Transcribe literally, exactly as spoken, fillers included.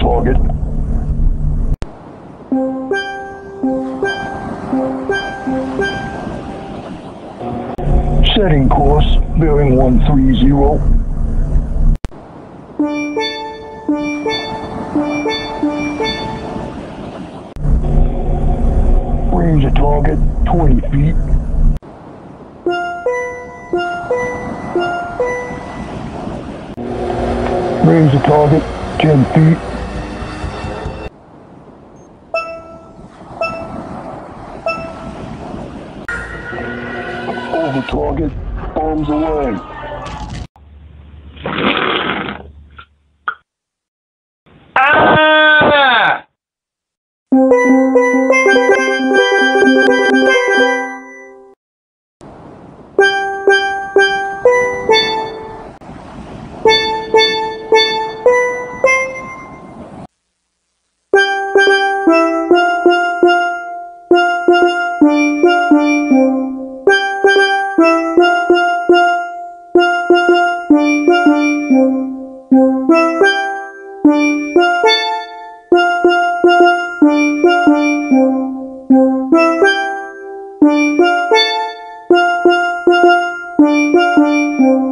target. Setting course, bearing one three zero. Range of target, twenty feet. Range of target, ten feet. Over target, bombs away. Ah! Thank you.